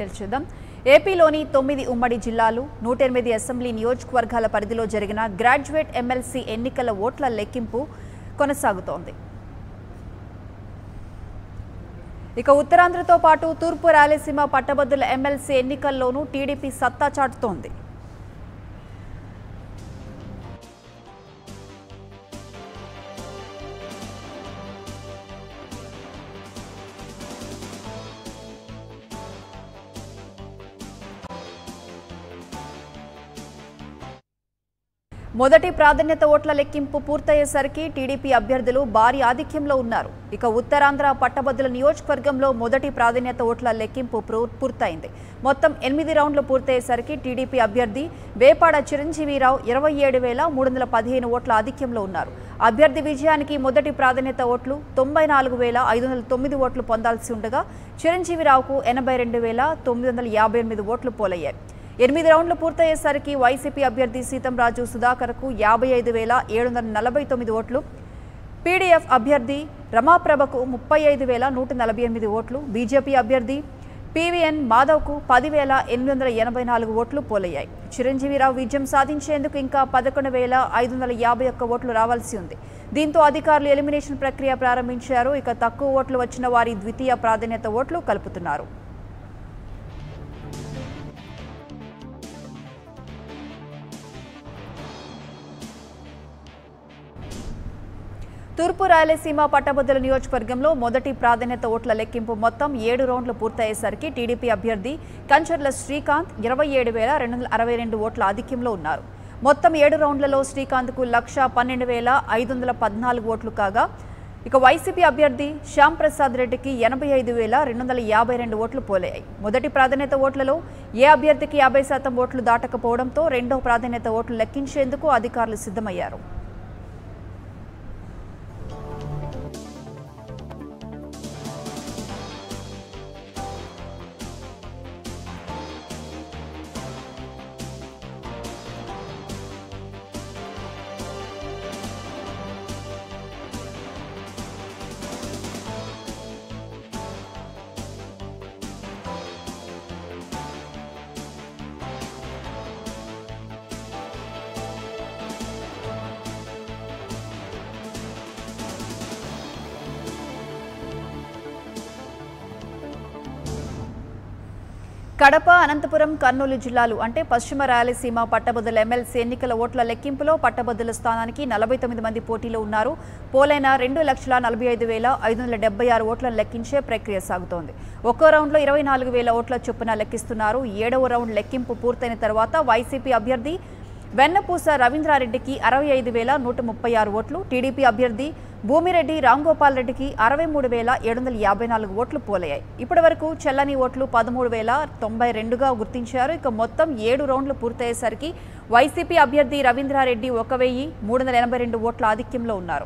Details చూద్దాం. ఏపీలోని 9 ఉమ్మడి జిల్లాలు 108 అసెంబ్లీ నియోజకవర్గాల పరిధిలో జరిగిన గ్రాడ్యుయేట్ ఎమ్మెల్సీ ఎన్నికల ఓట్ల లెక్కింపు కొనసాగుతోంది. ఇక ఉత్తరాంధ్రతో పాటు తూర్పు రాయలసీమ పట్టభద్రుల ఎమ్మెల్సీ ఎన్నికల్లోనూ టీడీపీ సత్తా చాటుతోంది. మొదటి ప్రాధాన్యత ఓట్ల లెక్కింపు పూర్తయ్యేసరికి టీడీపీ అభ్యర్థులు భారీ ఆధిక్యంలో ఉన్నారు. ఇక ఉత్తరాంధ్ర పట్టభద్రుల నియోజకవర్గంలో మొదటి ప్రాధాన్యత ఓట్ల లెక్కింపు పూర్తయింది. మొత్తం 8 రౌండ్లు పూర్తయ్యేసరికి టీడీపీ అభ్యర్థి వేపాడ చిరంజీవిరావు 27,315 ఓట్ల ఆధిక్యంలో ఉన్నారు. అభ్యర్థి విజయానికి మొదటి ప్రాధాన్యత ఓట్లు 94,509 ఓట్లు పొందాల్సి ఉండగా చిరంజీవిరావుకు 82,958 ఓట్లు పోలయ్యాయి. 8 రౌండ్లు పూర్తయ్యేసరికి వైసీపీ అభ్యర్థి సీతంరాజు సుధాకర్కు 55,749 ఓట్లు, పీడీఎఫ్ అభ్యర్థి రమాప్రభకు 35,148 ఓట్లు, బీజేపీ అభ్యర్థి పీవీఎన్ మాధవ్కు 10,884 ఓట్లు పోలయ్యాయి. చిరంజీవిరావు విజయం సాధించేందుకు ఇంకా 11,551 ఓట్లు రావాల్సి ఉంది. దీంతో అధికారులు ఎలిమినేషన్ ప్రక్రియ ప్రారంభించారు. ఇక తక్కువ ఓట్లు వచ్చిన వారి ద్వితీయ ప్రాధాన్యత ఓట్లు కలుపుతున్నారు. తూర్పు రాయలసీమ పట్టభద్రుల నియోజకవర్గంలో మొదటి ప్రాధాన్యత ఓట్ల లెక్కింపు మొత్తం 7 రౌండ్లు పూర్తయ్యేసరికి టీడీపీ అభ్యర్థి కంచర్ల శ్రీకాంత్ 27,262 ఓట్ల ఆధిక్యంలో ఉన్నారు. మొత్తం 7 రౌండ్లలో శ్రీకాంత్కు 1,12,514 ఓట్లు కాగా ఇక వైసీపీ అభ్యర్థి శ్యామ్ ప్రసాద్ రెడ్డికి 85,252 ఓట్లు పోలయ్యాయి. మొదటి ప్రాధాన్యత ఓట్లలో ఏ అభ్యర్థికి 50% ఓట్లు దాటకపోవడంతో రెండో ప్రాధాన్యత ఓట్లు లెక్కించేందుకు అధికారులు సిద్ధమయ్యారు. కడప, అనంతపురం, కర్నూలు జిల్లాలు అంటే పశ్చిమ రాయలసీమ పట్టభద్రుల ఎమ్మెల్సీ ఎన్నికల ఓట్ల లెక్కింపులో పట్టభద్రుల స్థానానికి 49 మంది పోటీలో ఉన్నారు. పోలైన 2,45,576 ఓట్లను లెక్కించే ప్రక్రియ సాగుతోంది. ఒక్కో రౌండ్లో 24,000 ఓట్ల చొప్పున లెక్కిస్తున్నారు. 7వ రౌండ్ లెక్కింపు పూర్తయిన తర్వాత వైసీపీ అభ్యర్థి వెన్నపూస రవీంద్రారెడ్డికి 65,136 ఓట్లు, టీడీపీ అభ్యర్థి భూమిరెడ్డి రాంగోపాల్ రెడ్డికి 63,754 ఓట్లు పోలయ్యాయి. ఇప్పటి వరకు చెల్లని ఓట్లు 13,092గా గుర్తించారు. ఇక మొత్తం 7 రౌండ్లు పూర్తయ్యేసరికి వైసీపీ అభ్యర్థి రవీంద్రారెడ్డి 1,382 ఓట్ల ఆధిక్యంలో ఉన్నారు.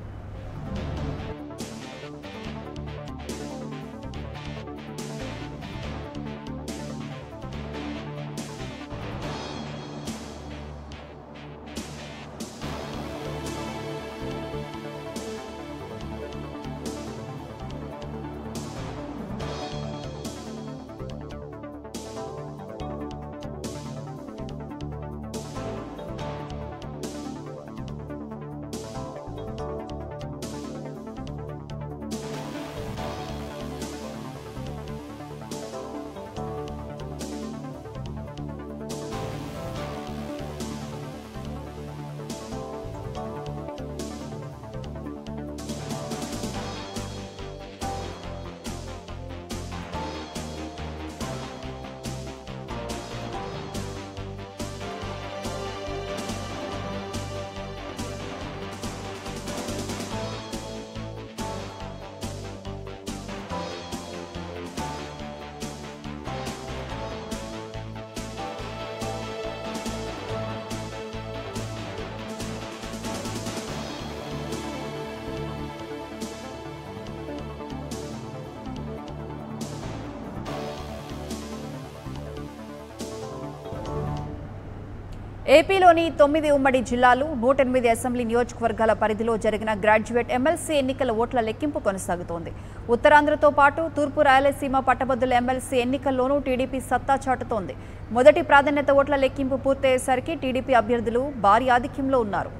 ఏపీలోని 9 ఉమ్మడి జిల్లాలు 108 అసెంబ్లీ నియోజకవర్గాల పరిధిలో జరిగిన గ్రాడ్యుయేట్ ఎమ్మెల్సీ ఎన్నికల ఓట్ల లెక్కింపు కొనసాగుతోంది. ఉత్తరాంధ్రతో పాటు తూర్పు రాయలసీమ పట్టభద్రుల ఎమ్మెల్సీ ఎన్నికల్లోనూ టీడీపీ సత్తా చాటుతోంది. మొదటి ప్రాధాన్యత ఓట్ల లెక్కింపు పూర్తయ్యేసరికి టీడీపీ అభ్యర్థులు భారీ ఆధిక్యంలో ఉన్నారు.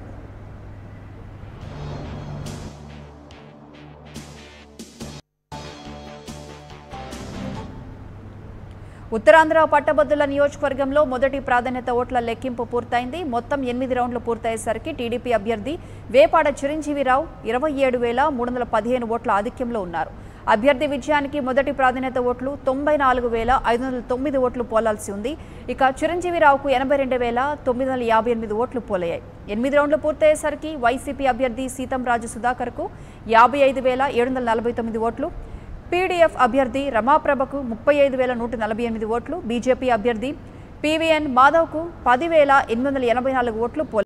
ఉత్తరాంధ్ర పట్టభద్రుల నియోజకవర్గంలో మొదటి ప్రాధాన్యత ఓట్ల లెక్కింపు పూర్తయింది. మొత్తం 8 రౌండ్లు పూర్తయ్యేసరికి టీడీపీ అభ్యర్థి వేపాడ చిరంజీవిరావు 27,315 ఓట్ల ఆధిక్యంలో ఉన్నారు. అభ్యర్థి విజయానికి మొదటి ప్రాధాన్యత ఓట్లు 94,509 ఓట్లు పోలాల్సి ఉంది. ఇక చిరంజీవిరావుకు 82,958 ఓట్లు పోలయ్యాయి. 8 రౌండ్లు పూర్తయ్యేసరికి వైసీపీ అభ్యర్థి సీతంరాజు సుధాకర్కు 55,749 ఓట్లు, పీడీఎఫ్ అభ్యర్థి రమాప్రభకు 35,148 ఓట్లు, బీజేపీ అభ్యర్థి పీవీఎన్ మాధవ్కు 10,884 ఓట్లు